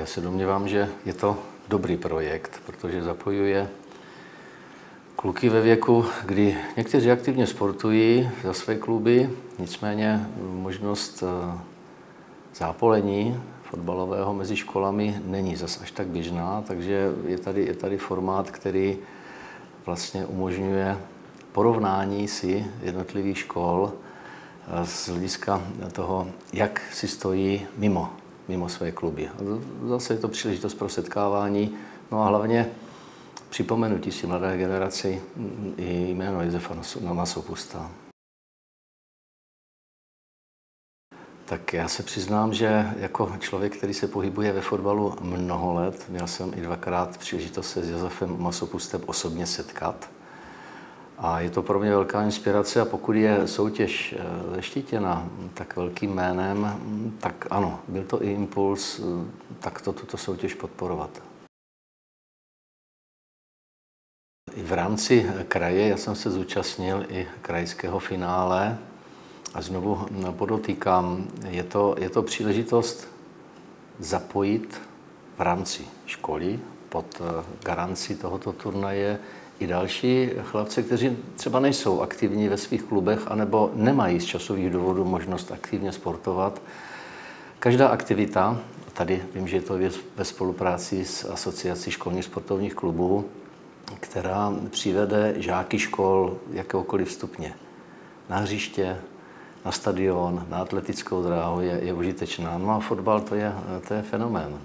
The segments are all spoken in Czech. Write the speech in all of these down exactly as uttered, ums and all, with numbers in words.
se domnívám, že je to dobrý projekt, protože zapojuje kluky ve věku, kdy někteří aktivně sportují za své kluby, nicméně možnost zápolení fotbalového mezi školami není zas až tak běžná, takže je tady, je tady formát, který vlastně umožňuje porovnání si jednotlivých škol z hlediska toho, jak si stojí mimo, mimo své kluby. A zase je to příležitost pro setkávání, no a hlavně připomenutí si mladé generaci i jméno Josefa Masopusta. Tak já se přiznám, že jako člověk, který se pohybuje ve fotbalu mnoho let, měl jsem i dvakrát příležitost se s Josefem Masopustem osobně setkat. A je to pro mě velká inspirace a pokud je soutěž zeštítěna tak velkým jménem, tak ano, byl to i impuls takto tuto soutěž podporovat. I v rámci kraje já jsem se zúčastnil i krajského finále a znovu podotýkám, je to, je to příležitost zapojit v rámci školy pod garanci tohoto turnaje i další chlapce, kteří třeba nejsou aktivní ve svých klubech anebo nemají z časových důvodů možnost aktivně sportovat. Každá aktivita, tady vím, že je to ve spolupráci s Asociací školních sportovních klubů, která přivede žáky škol jakéhokoliv stupně na hřiště, na stadion, na atletickou dráhu, je, je užitečná. No a fotbal to je, to je fenomén.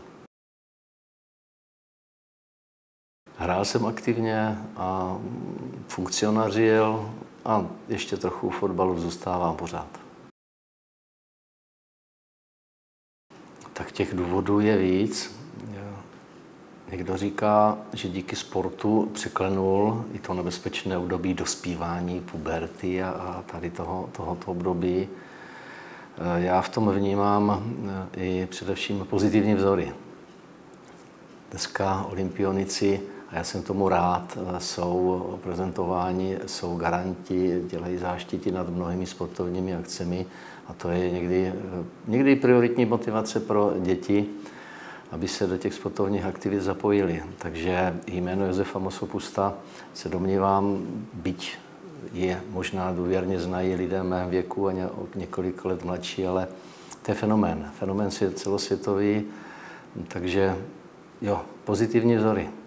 Hrál jsem aktivně a funkcionařil a ještě trochu fotbalu zůstávám pořád. Tak těch důvodů je víc. Někdo říká, že díky sportu překlenul i to nebezpečné období dospívání, puberty a, a tady toho, tohoto období. Já v tom vnímám i především pozitivní vzory. Dneska olympionici, a já jsem tomu rád, jsou prezentováni, jsou garanti, dělají záštity nad mnohými sportovními akcemi a to je někdy, někdy prioritní motivace pro děti, aby se do těch sportovních aktivit zapojili. Takže jméno Josefa Masopusta se domnívám, byť je možná důvěrně znají lidé mém věku a ně, několik let mladší, ale to je fenomén. Fenomén je celosvětový, takže jo, pozitivní vzory.